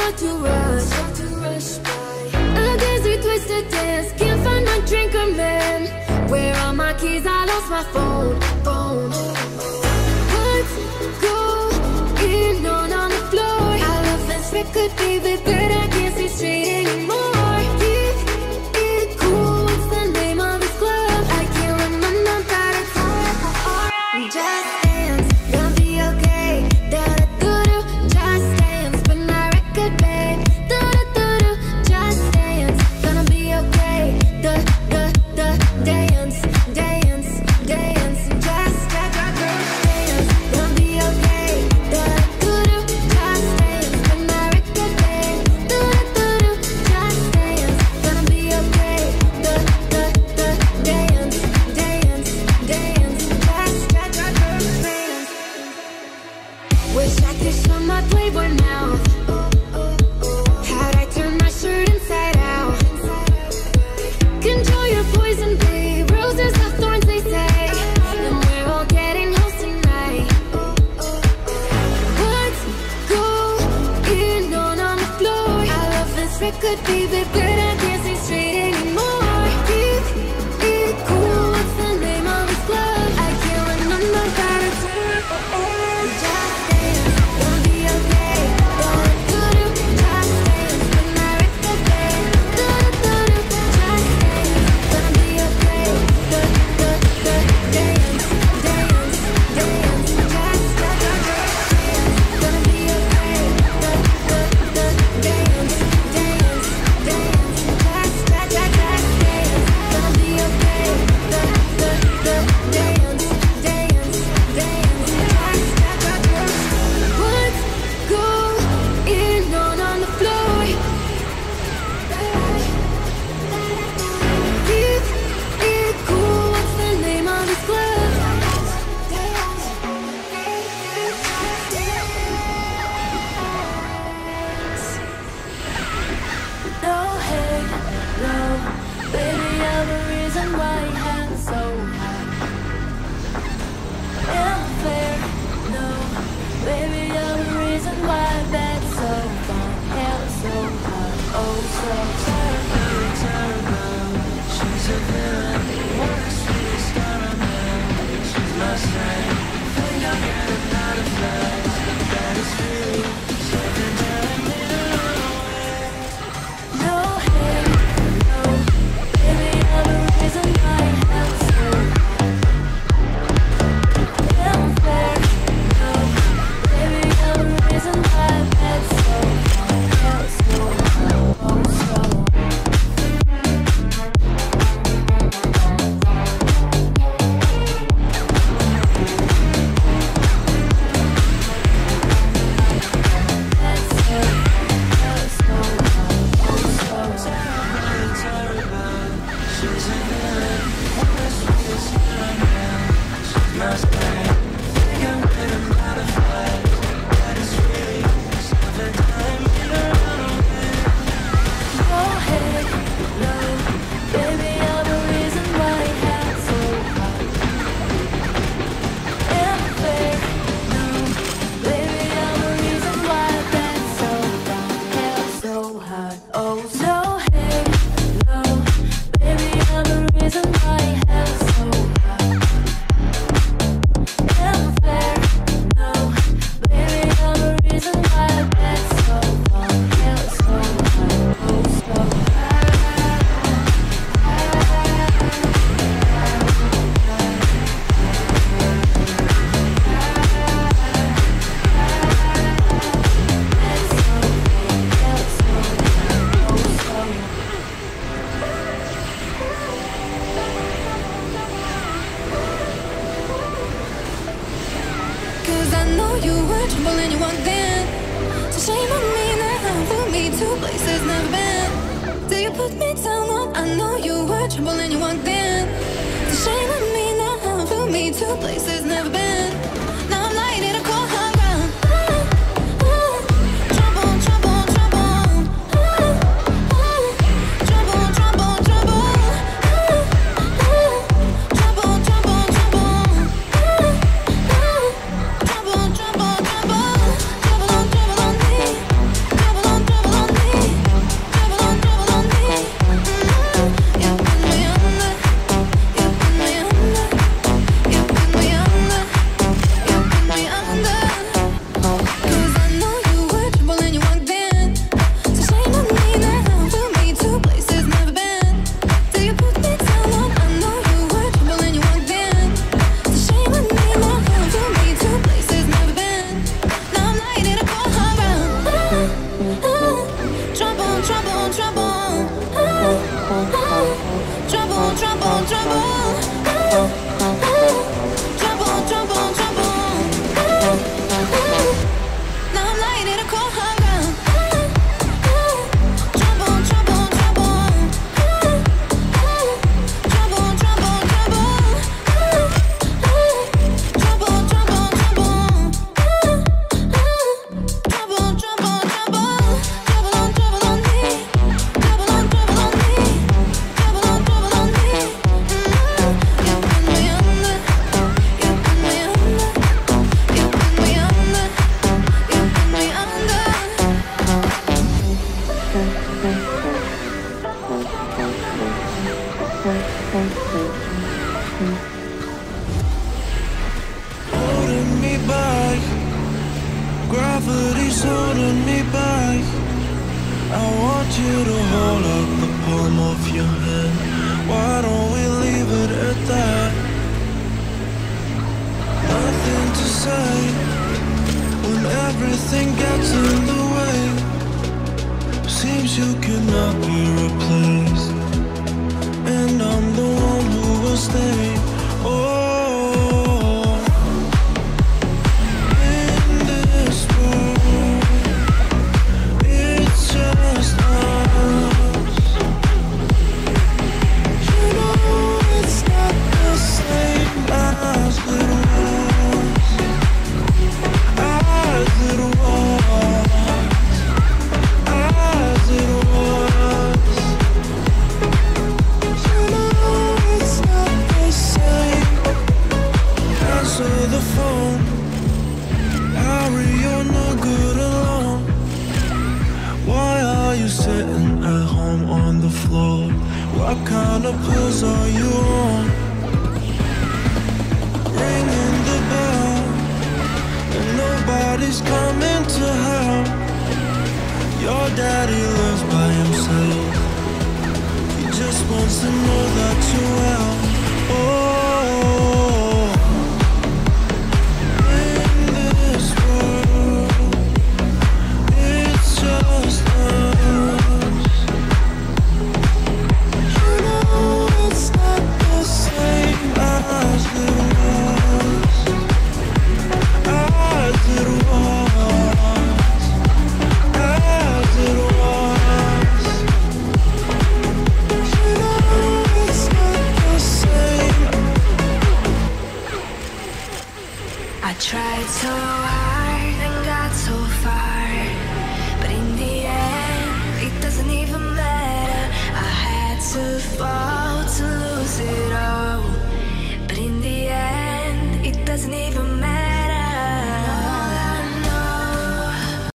start to rush by. A dizzy twisted dance, can't find my drink or man. Where are my keys? I lost my phone. What's going on the floor? I love this record, baby, but I can't see straight anymore. Keep it cool, what's the name of this club? I can't remember, but it's alright. Just dance, gonna be okay. Da-da-do-do, just dance, but my record, babe. Da-da-do-do, just dance, gonna be okay. Dance, dance, dance, just dance, gonna be okay. Da-da-do-do, just dance, but my record, babe. Da-da-do-do, just dance, gonna be okay. Dance, dance, dance, just dance. Wish I could show my Playboy mouth. How'd I turn my shirt inside out? Control your poison, babe. Roses have thorns, they say, and we're all getting close tonight. What's going on the floor? I love this record, baby, but I can't see straight anymore. Keep it cool, what's the name of this club? I can't remember, but it's just dance, gonna be okay. Da-da-do-do, just dance, but my record, babe. Da-da-do-do, just dance, gonna be okay. Dance, dance, dance, just dance, gonna be okay. Dance, dance, dance, just dance, gonna be okay. Dance, dance, dance, just what's going on the floor? Keep it cool, what's the name of this club? No, hey, no, baby, you're the reason why it hands so high. Am I fair? No, baby, you're the reason why that's so fun, hell so hot, oh so terrible, terrible. She's a villain, works for the star of man. She's my strength, think I'm getting out of flex. That is really something that I need to run away. No, hey, no, baby, you're the reason why it hands so high. Am I fair? No, baby, you're the reason why that's so fun, hell so hot, oh so. Places never been. Now I'm lying in a cold hard Trouble trouble, trouble. Trouble, trouble, trouble. Trouble, trouble, trouble. Now I'm lying in a cold hard ground. Trouble, trouble, trouble. Trouble, trouble, trouble. Trouble, trouble, trouble. Trouble, trouble, trouble. Trouble on trouble on me. Trouble on trouble on me. Trouble on trouble on me. You put me under. You put me under. You put me under. You put me under. Holding me back, gravity's holding me back. I want you to hold up the palm of your hand. Why don't we leave it at that? Nothing to say when everything gets in the way. Seems you cannot be replaced, and I'm the one who will stay. Oh, in this world, it's just us. You know it's not the same as it was. As it was. As it was. You know it's not the same. Answer the phone. Harry, you're no good alone. Why are you sitting at home on the floor? What kind of pills are you on? Ringing the bell, and nobody's coming to help. Your daddy lives by